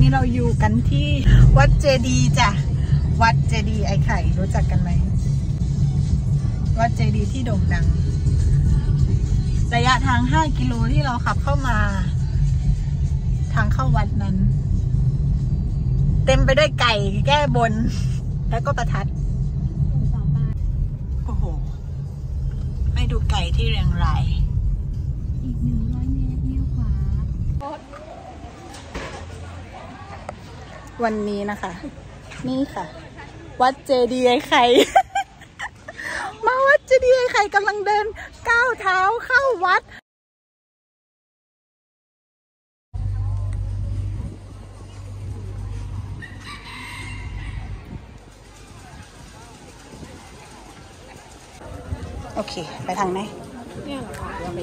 นี้เราอยู่กันที่วัดเจดีย์จ้ะวัดเจดีย์ไอ้ไข่รู้จักกันไหมวัดเจดีย์ที่โด่งดังระยะทาง5 กิโลที่เราขับเข้ามาทางเข้าวัดนั้นเต็มไปด้วยไก่แก้บนแล้วก็ประทัดโอ้โหไม่ดูไก่ที่เรียงรายอีก100 เมตรเลี้ยวขวาวันนี้นะคะนี่ค่ะวัดเจดีย์ไอ้ไข่ มาวัดเจดีย์ไอ้ไข่กำลังเดินก้าวเท้าเข้าวัดโอเคไปทางไหนเนี่ยเหรอคะเราไป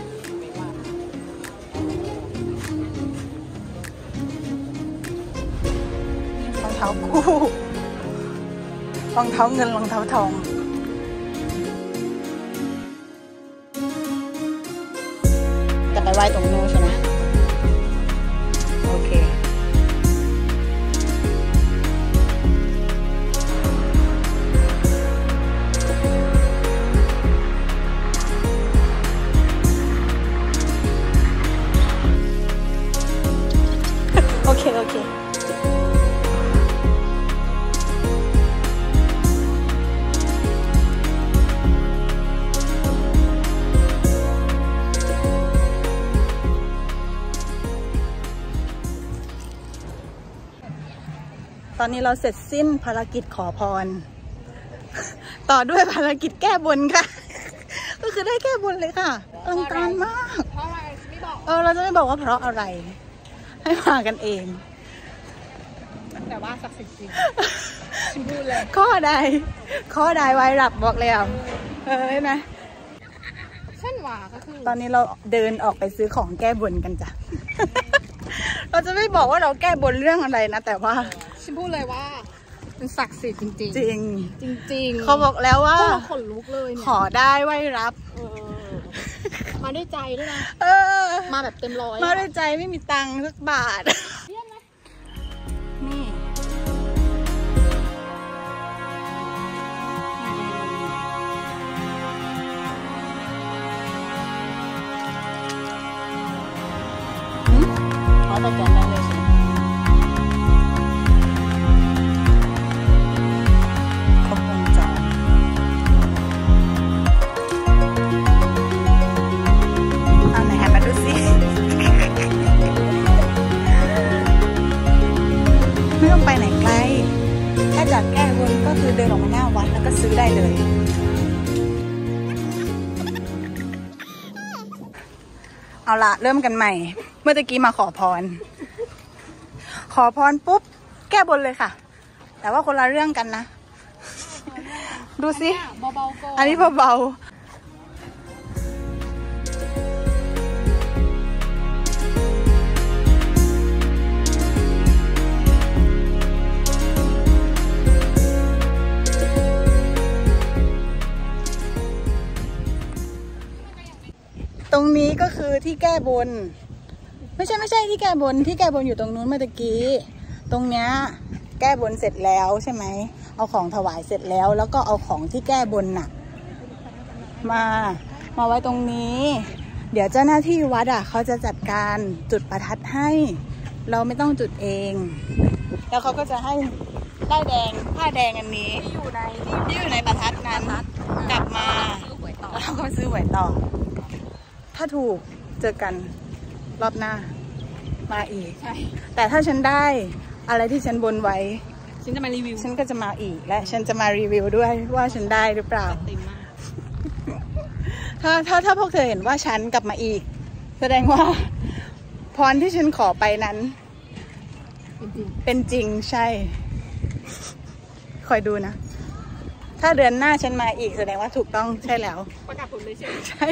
รองเท้าคู่รองเท้าเงินรองเท้าทองจะไปไหว้ตรงนู้นใช่ไหมโอเคโอเคโอเคตอนนี้เราเสร็จสิ้นภารกิจขอพรต่อด้วยภารกิจแก้บนค่ะก็คือได้แก้บนเลยค่ะอลังการมากเพราะอะไรไม่บอกเราจะไม่บอกว่าเพราะอะไรให้มากันเองแต่ว่าศักดิ์สิทธิ์จริงชิพูดเลยข้อใดไว้รับบอกแล้วเห็นไหมเช่นว่าก็คือตอนนี้เราเดินออกไปซื้อของแก้บนกันจ้ะ เราจะไม่บอกว่าเราแก้บนเรื่องอะไรนะแต่ว่าชิพูดเลยว่าเป็นศักดิ์สิทธิ์จริงจริงจริงเขาบอกแล้วว่าขนลุกเลยขอได้ไว้รับมาด้วยใจด้วยนะมาแบบเต็มร้อยมาด้วยใจไม่มีตังค์สักบาทนี่ขอตะแกรงได้เลยใช่ไหมครบวงจรเอาไหนมาดูสิไม่ต้องไปไหนไกลแค่จากแก้บนก็คือเดินออกมาหน้าวัดแล้วก็ซื้อได้เลยเอาละเริ่มกันใหม่เมื่อตะกี้มาขอพรปุ๊บแก้บนเลยค่ะแต่ว่าคนละเรื่องกันนะดูสิเบาๆก่อนอันนี้เบาตรงนี้ก็คือที่แก้บนไม่ใช่ที่แก้บนอยู่ตรงนู้นเมื่อตะกี้ตรงเนี้ยแก้บนเสร็จแล้วใช่ไหมเอาของถวายเสร็จแล้วก็เอาของที่แก้บนน่ะมาไว้ตรงนี้เดี๋ยวเจ้าหน้าที่วัดเขาจะจัดการจุดประทัดให้เราไม่ต้องจุดเองแล้วเขาก็จะให้ได้แดงผ้าแดงอันนี้ที่อยู่ในประทัดนั้นกลับมาแล้วเราก็ซื้อหวยต่อถ้าถูกเจอกันรอบหน้ามาอีกแต่ถ้าฉันได้อะไรที่ฉันบนไว้ฉันจะมารีวิวฉันก็จะมาอีกและฉันจะมารีวิวด้วยว่าฉันได้หรือเปล่าถ้าพวกเธอเห็นว่าฉันกลับมาอีกแสดงว่าพรที่ฉันขอไปนั้นเป็นจริงใช่คอยดูนะถ้าเดือนหน้าฉันมาอีกแสดงว่าถูกต้องใช่แล้วประกาศผลเลยใช่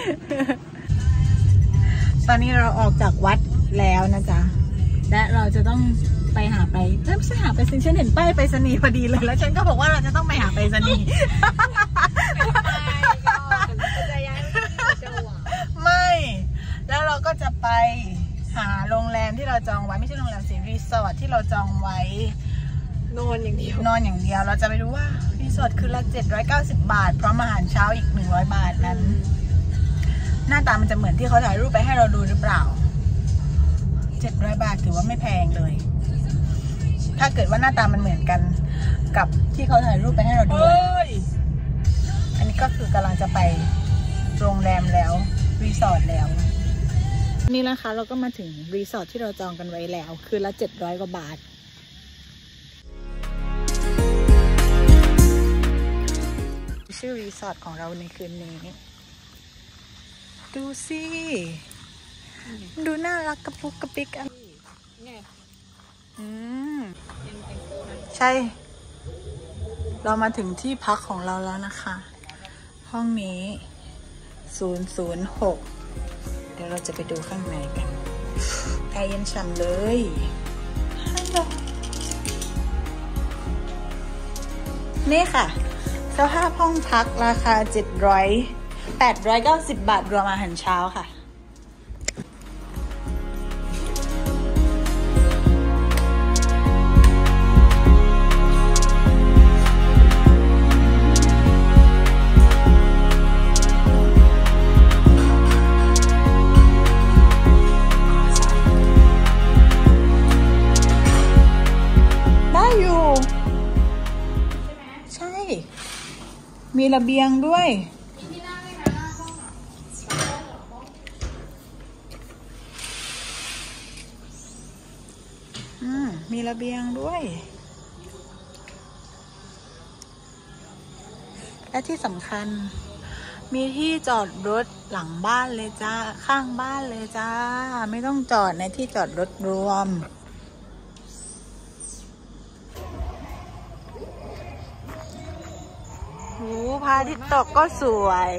ตอนนี้เราออกจากวัดแล้วนะจ๊ะและเราจะต้องไปหาไปไม่ใช่หาไปฉันเห็นป้ายไปรษณีย์พอดีเลยแล้วฉันก็บอกว่าเราจะต้องไปหาไปรษณีย์ไม่แล้วเราก็จะไปหาโรงแรมที่เราเราจองไว้ไม่ใช่โรงแรมสิรีสอร์ทที่เราจองไว้นอนอย่างเดียวเราจะไปดูว่ารีสอร์ทคือละ790 บาทพร้อมอาหารเช้าอีก100 บาทนั้นหน้าตามันจะเหมือนที่เขาถ่ายรูปไปให้เราดูหรือเปล่า700 บาทถือว่าไม่แพงเลยถ้าเกิดว่าหน้าตามันเหมือนกันกับที่เขาถ่ายรูปไปให้เราดูอันนี้ก็คือกำลังจะไปโรงแรมแล้วรีสอร์ทแล้วนี่นะคะเราก็มาถึงรีสอร์ทที่เราจองกันไว้แล้วคือละ700 กว่าบาทชื่อรีสอร์ทของเราในคืนนี้ดูสิดูน่ารักกระปุกกระปิกอ่ะใช่เรามาถึงที่พักของเราแล้วนะคะห้องนี้006เดี๋ยวเราจะไปดูข้างในกันแอร์เย็นฉ่ำเลยนี่ค่ะสภาพห้องพักราคา890 บาทรวมอาหารเช้าค่ะมีระเบียงด้วยมีระเบียงด้วยและที่สำคัญมีที่จอดรถหลังบ้านเลยจ้าข้างบ้านเลยจ้าไม่ต้องจอดในที่จอดรถรวมพระอาทิตย์ตกก็สวย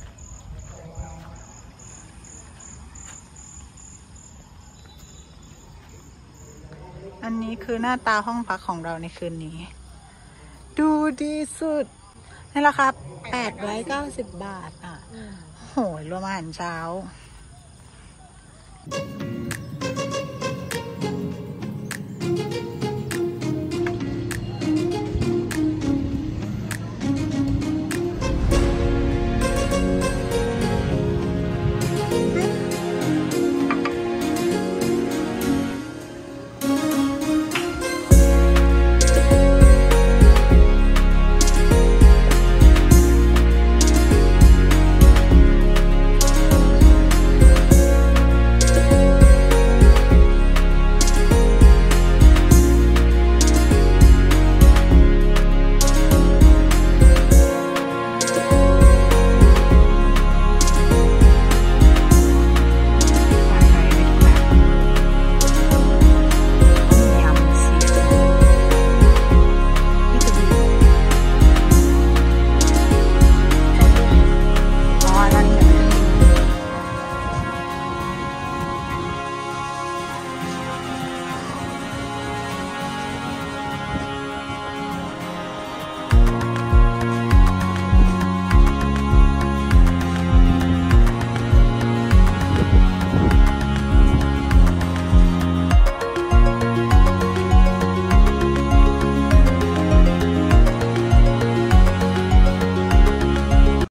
อันนี้คือหน้าตาห้องพักของเราในคืนนี้ดูดีสุดในราคา890 บาทอ่ะโหยรวมอาหารเช้า